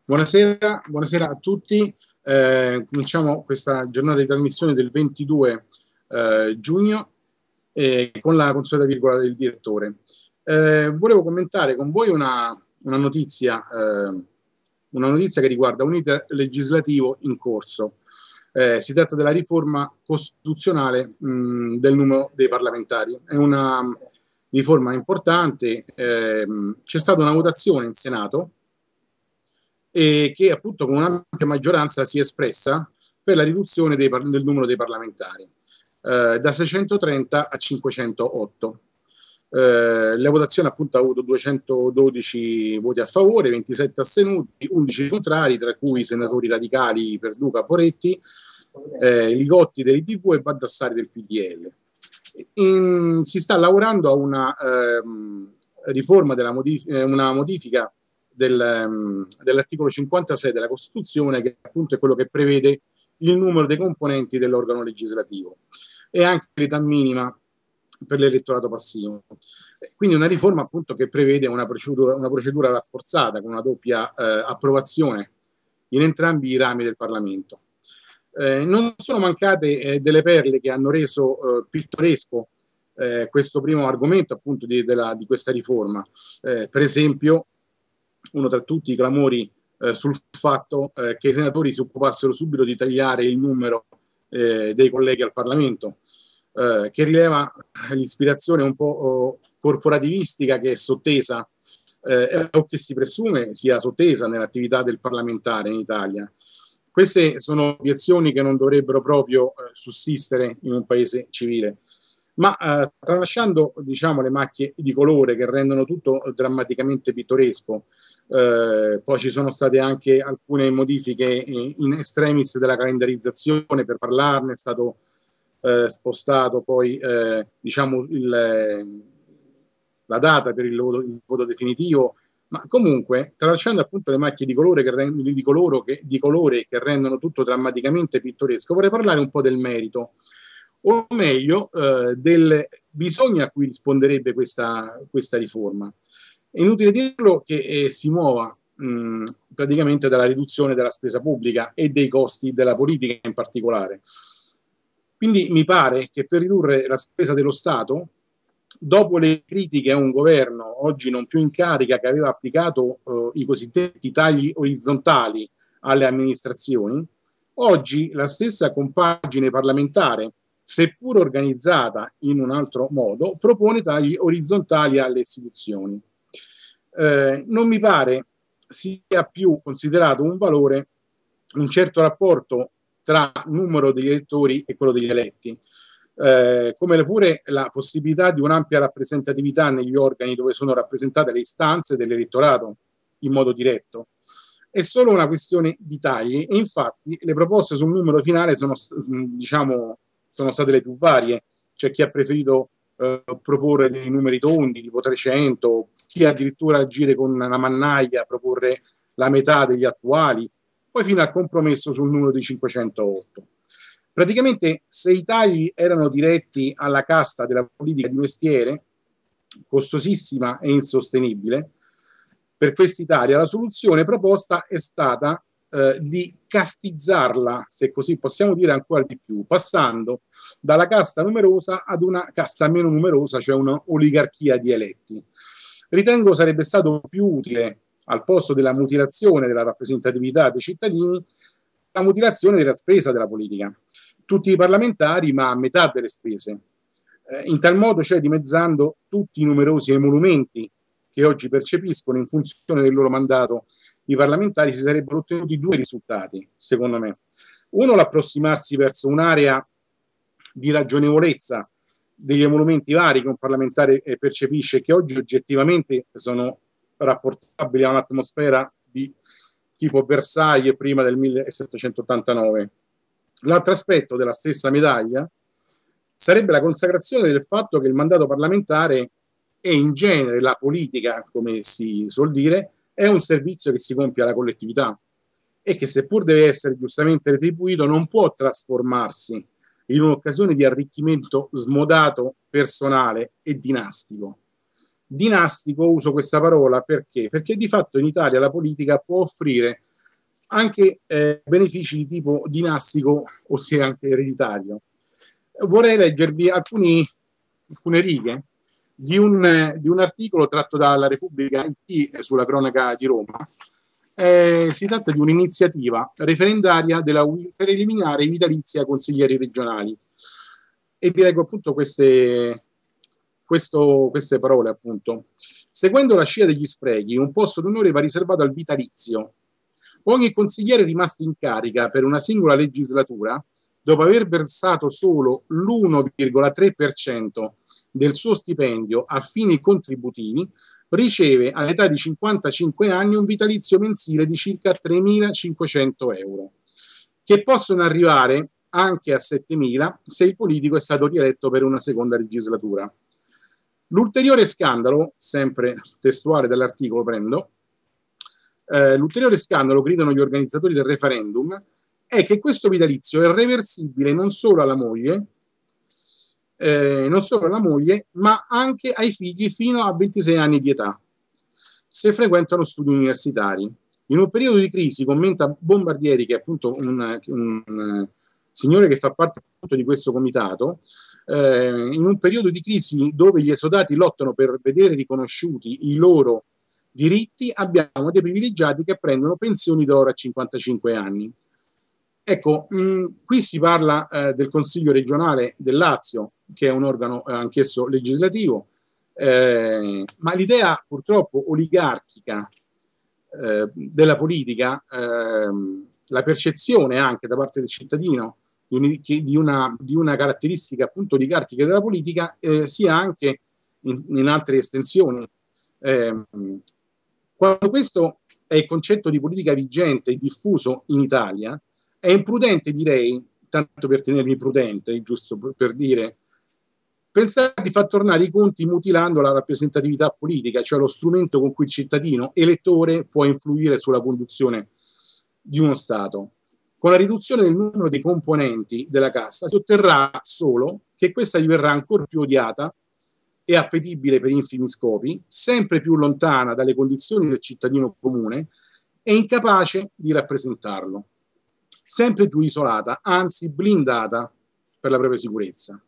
Buonasera, buonasera a tutti. Cominciamo questa giornata di trasmissione del 22 giugno con la consueta virgola del direttore. Volevo commentare con voi una notizia che riguarda un iter legislativo in corso. Si tratta della riforma costituzionale del numero dei parlamentari. È una riforma importante. C'è stata una votazione in Senato e che appunto con un'ampia maggioranza si è espressa per la riduzione del numero dei parlamentari da 630 a 508. La votazione appunto ha avuto 212 voti a favore, 27 astenuti, 11 contrari, tra cui i senatori radicali Perduca, Poretti, Li Gotti dell'IDV e Baldassari del PDL. Si sta lavorando a una riforma una modifica dell'articolo 56 della Costituzione, che appunto è quello che prevede il numero dei componenti dell'organo legislativo e anche l'età minima per l'elettorato passivo. Quindi una riforma appunto che prevede una procedura rafforzata con una doppia approvazione in entrambi i rami del Parlamento. Non sono mancate delle perle che hanno reso pittoresco questo primo argomento appunto di questa riforma. Per esempio, uno tra tutti i clamori sul fatto che i senatori si occupassero subito di tagliare il numero dei colleghi al Parlamento, che rileva l'ispirazione un po' corporativistica che è sottesa o che si presume sia sottesa nell'attività del parlamentare in Italia. Queste sono obiezioni che non dovrebbero proprio sussistere in un paese civile. Ma tralasciando, diciamo, le macchie di colore che rendono tutto drammaticamente pittoresco, poi ci sono state anche alcune modifiche in extremis della calendarizzazione. Per parlarne è stato spostato poi diciamo la data per il voto definitivo, ma comunque tralasciando appunto le macchie di colore di colore che rendono tutto drammaticamente pittoresco, vorrei parlare un po' del merito, o meglio del bisogno a cui risponderebbe questa riforma. È inutile dirlo che si muova praticamente dalla riduzione della spesa pubblica e dei costi della politica in particolare. Quindi mi pare che per ridurre la spesa dello Stato, dopo le critiche a un governo oggi non più in carica che aveva applicato i cosiddetti tagli orizzontali alle amministrazioni, oggi la stessa compagine parlamentare, seppur organizzata in un altro modo, propone tagli orizzontali alle istituzioni. Non mi pare sia più considerato un valore un certo rapporto tra numero degli elettori e quello degli eletti, come pure la possibilità di un'ampia rappresentatività negli organi dove sono rappresentate le istanze dell'elettorato in modo diretto. È solo una questione di tagli e infatti le proposte sul numero finale sono state le più varie. C'è chi ha preferito proporre dei numeri tondi, tipo 300, chi addirittura agire con una mannaia, proporre la metà degli attuali, poi fino al compromesso sul numero di 508. Praticamente, se i tagli erano diretti alla casta della politica di mestiere, costosissima e insostenibile, per quest'Italia la soluzione proposta è stata di castizzarla, se così possiamo dire, ancora di più, passando dalla casta numerosa ad una casta meno numerosa, cioè una oligarchia di eletti. Ritengo sarebbe stato più utile, al posto della mutilazione della rappresentatività dei cittadini, la mutilazione della spesa della politica. Tutti i parlamentari, ma a metà delle spese. In tal modo, cioè dimezzando tutti i numerosi emolumenti che oggi percepiscono in funzione del loro mandato i parlamentari, si sarebbero ottenuti due risultati, secondo me. Uno, l'approssimarsi verso un'area di ragionevolezza degli emolumenti vari che un parlamentare percepisce e che oggi oggettivamente sono rapportabili a un'atmosfera di tipo Versailles prima del 1789. L'altro aspetto della stessa medaglia sarebbe la consacrazione del fatto che il mandato parlamentare e in genere la politica, come si suol dire, è un servizio che si compie alla collettività e che, seppur deve essere giustamente retribuito, non può trasformarsi in un'occasione di arricchimento smodato, personale e dinastico. Dinastico, uso questa parola perché? Perché di fatto in Italia la politica può offrire anche benefici di tipo dinastico, ossia anche ereditario. Vorrei leggervi alcune righe di un articolo tratto dalla Repubblica IT sulla cronaca di Roma. Si tratta di un'iniziativa referendaria per eliminare i vitalizi ai consiglieri regionali. E vi leggo appunto queste parole, appunto. Seguendo la scia degli sprechi, un posto d'onore va riservato al vitalizio. Ogni consigliere rimasto in carica per una singola legislatura, dopo aver versato solo l'1,3% del suo stipendio a fini contributivi, riceve all'età di 55 anni un vitalizio mensile di circa 3.500 euro, che possono arrivare anche a 7.000 se il politico è stato rieletto per una seconda legislatura. L'ulteriore scandalo, sempre testuale dall'articolo prendo, l'ulteriore scandalo, gridano gli organizzatori del referendum, è che questo vitalizio è reversibile non solo alla moglie, ma anche ai figli fino a 26 anni di età, se frequentano studi universitari. In un periodo di crisi, commenta Bombardieri, che è appunto un signore che fa parte appunto di questo comitato, in un periodo di crisi dove gli esodati lottano per vedere riconosciuti i loro diritti, abbiamo dei privilegiati che prendono pensioni d'oro a 55 anni. Ecco, qui si parla del Consiglio regionale del Lazio, che è un organo anch'esso legislativo, ma l'idea purtroppo oligarchica della politica, la percezione anche da parte del cittadino di una caratteristica appunto oligarchica della politica sia anche in altre estensioni. Quando questo è il concetto di politica vigente e diffuso in Italia, è imprudente, direi, tanto per tenermi prudente, giusto per dire, pensare di far tornare i conti mutilando la rappresentatività politica, cioè lo strumento con cui il cittadino elettore può influire sulla conduzione di uno Stato. Con la riduzione del numero dei componenti della casta si otterrà solo che questa diverrà ancora più odiata e appetibile per infimi scopi, sempre più lontana dalle condizioni del cittadino comune e incapace di rappresentarlo, sempre più isolata, anzi blindata per la propria sicurezza.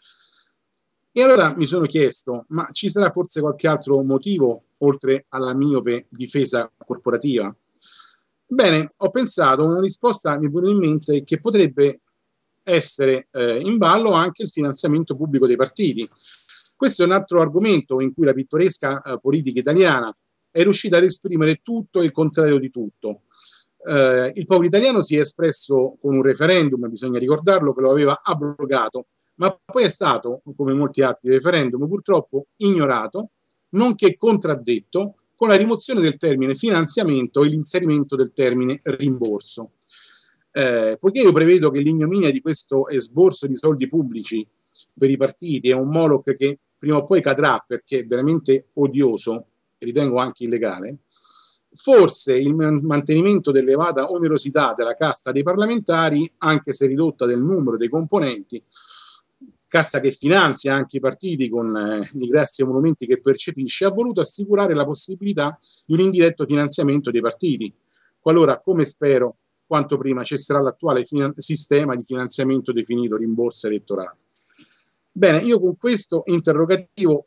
E allora mi sono chiesto, ma ci sarà forse qualche altro motivo oltre alla miope difesa corporativa? Bene, ho pensato, una risposta mi è venuta in mente che potrebbe essere in ballo anche il finanziamento pubblico dei partiti. Questo è un altro argomento in cui la pittoresca politica italiana è riuscita ad esprimere tutto e il contrario di tutto. Il popolo italiano si è espresso con un referendum, bisogna ricordarlo, che lo aveva abrogato, ma poi è stato, come molti altri referendum, purtroppo ignorato, nonché contraddetto con la rimozione del termine finanziamento e l'inserimento del termine rimborso. Poiché io prevedo che l'ignominia di questo esborso di soldi pubblici per i partiti è un Moloch che prima o poi cadrà perché è veramente odioso, e ritengo anche illegale, forse il mantenimento dell'elevata onerosità della casta dei parlamentari, anche se ridotta del numero dei componenti, cassa che finanzia anche i partiti con i grossi emolumenti che percepisce, ha voluto assicurare la possibilità di un indiretto finanziamento dei partiti, qualora, come spero, quanto prima cesserà l'attuale sistema di finanziamento definito rimborso elettorale. Bene, io con questo interrogativo,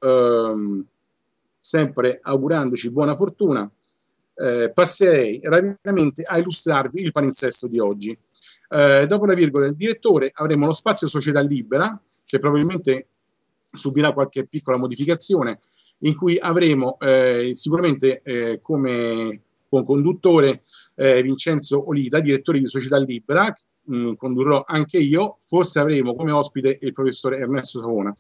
sempre augurandoci buona fortuna, passerei rapidamente a illustrarvi il palinsesto di oggi. Dopo la virgola del direttore avremo lo spazio Società Libera, che probabilmente subirà qualche piccola modificazione, in cui avremo sicuramente come conduttore Vincenzo Olita, direttore di Società Libera, condurrò anche io, forse avremo come ospite il professore Ernesto Savona.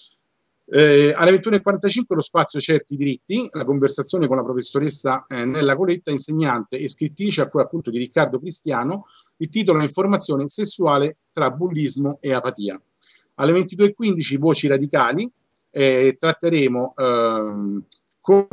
Alle 21:45 lo spazio Certi Diritti, la conversazione con la professoressa Nella Coletta, insegnante e scrittrice a cura appunto di Riccardo Cristiano. Il titolo è Informazione sessuale tra bullismo e apatia. Alle 22:15 Voci Radicali, tratteremo con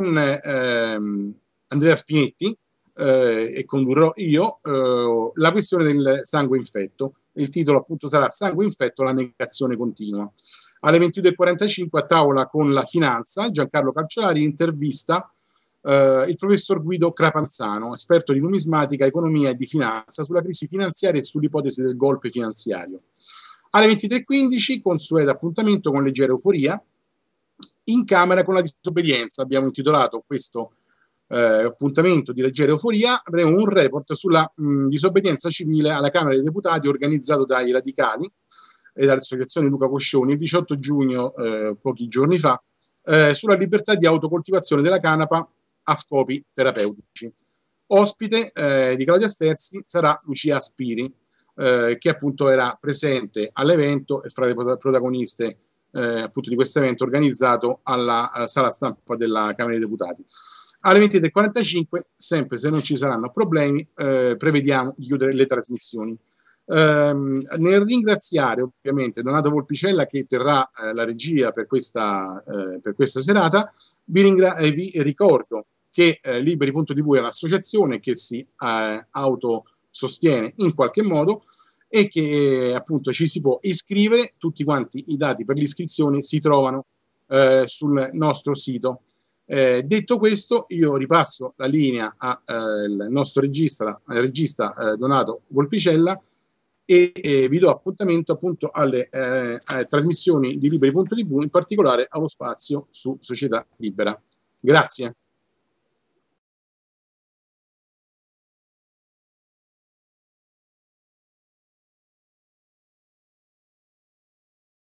Andrea Spinetti e condurrò io la questione del sangue infetto. Il titolo appunto sarà Sangue infetto, la negazione continua. Alle 22:45 a tavola con la finanza, Giancarlo Calciolari intervista il professor Guido Crapanzano, esperto di numismatica, economia e di finanza, sulla crisi finanziaria e sull'ipotesi del golpe finanziario. Alle 23:15, consueto appuntamento con Leggera Euforia, in Camera con la disobbedienza. Abbiamo intitolato questo appuntamento di Leggera Euforia, avremo un report sulla disobbedienza civile alla Camera dei Deputati organizzato dai radicali e dall'associazione Luca Coscioni il 18 giugno, pochi giorni fa, sulla libertà di autocoltivazione della canapa a scopi terapeutici. Ospite di Claudia Sterzi sarà Lucia Spiri, che appunto era presente all'evento e fra le protagoniste appunto di questo evento organizzato alla sala stampa della Camera dei Deputati. Alle 23:45, sempre se non ci saranno problemi, prevediamo di chiudere le trasmissioni. Nel ringraziare ovviamente Donato Volpicella che terrà la regia per questa serata, vi ricordo che Liberi.tv è un'associazione che si autosostiene in qualche modo e che appunto ci si può iscrivere. Tutti quanti i dati per l'iscrizione si trovano sul nostro sito. Detto questo, io ripasso la linea al nostro regista Donato Volpicella e vi do appuntamento appunto alle trasmissioni di Liberi.tv, in particolare allo spazio su Società Libera. Grazie.